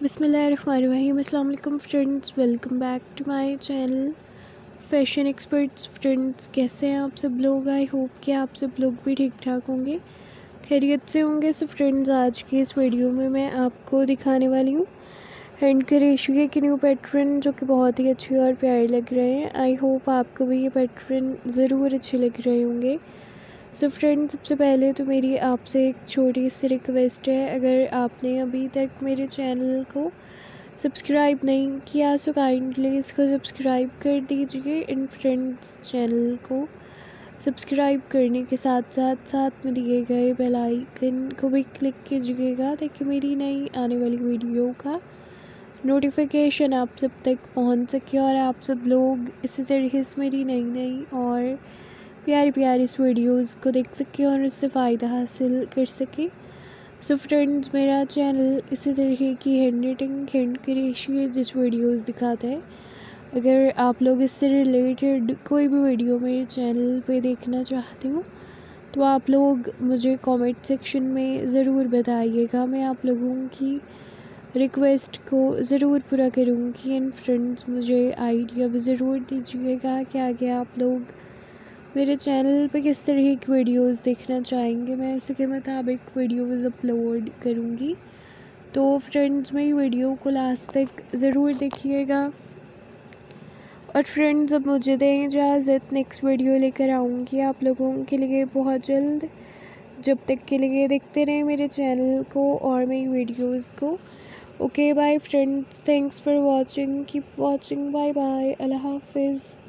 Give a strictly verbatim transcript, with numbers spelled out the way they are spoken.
बिस्मिल्लाहिर्रहमानिर्रहीम। अस्सलाम वालेकुम friends, welcome back to my channel fashion experts. Friends, कैसे हैं आप सब लोग? आई होप कि आप सब लोग भी ठीक ठाक होंगे, खैरियत से होंगे। सो फ्रेंड्स, आज की इस वीडियो में मैं आपको दिखाने वाली हूँ हैंड क्रोशिया के न्यू पैटर्न, जो कि बहुत ही अच्छे और प्यारे लग रहे हैं। आई होप आपको भी ये पैटर्न ज़रूर अच्छे लग रहे होंगे। सो so फ्रेंड्स, सबसे पहले तो मेरी आपसे एक छोटी सी रिक्वेस्ट है, अगर आपने अभी तक मेरे चैनल को सब्सक्राइब नहीं किया सो काइंडली इसको सब्सक्राइब कर दीजिए। इन फ्रेंड्स, चैनल को सब्सक्राइब करने के साथ साथ साथ में दिए गए बेल आइकन को भी क्लिक कीजिएगा, ताकि मेरी नई आने वाली वीडियो का नोटिफिकेशन आप सब तक पहुंच सके और आप सब लोग इसी तरीके से मेरी नई नई और प्यारी प्यारी इस वीडियोज़ को देख सकें और उससे फ़ायदा हासिल कर सकें। सो फ्रेंड्स, मेरा चैनल इसी तरीके की हैंड निटिंग, हैंड क्रोशिया जिस वीडियोज़ दिखाता है। अगर आप लोग इससे रिलेटेड कोई भी वीडियो मेरे चैनल पे देखना चाहते हो तो आप लोग मुझे कमेंट सेक्शन में ज़रूर बताइएगा। मैं आप लोगों की रिक्वेस्ट को ज़रूर पूरा करूँगी। एंड फ्रेंड्स, मुझे आइडिया भी ज़रूर दीजिएगा कि आगे आप लोग मेरे चैनल पे किस तरह की वीडियोस देखना चाहेंगे। मैं उसी के मुताबिक वीडियोस अपलोड करूँगी। तो फ्रेंड्स, मेरी वीडियो को लास्ट तक ज़रूर देखिएगा। और फ्रेंड्स, अब मुझे दें इजाज़त, नेक्स्ट वीडियो लेकर आऊँगी आप लोगों के लिए बहुत जल्द। जब तक के लिए देखते रहें मेरे चैनल को और मेरी वीडियोज़ को। Okay bye friends, thanks for watching, keep watching, bye bye, अल्लाह हाफिज़।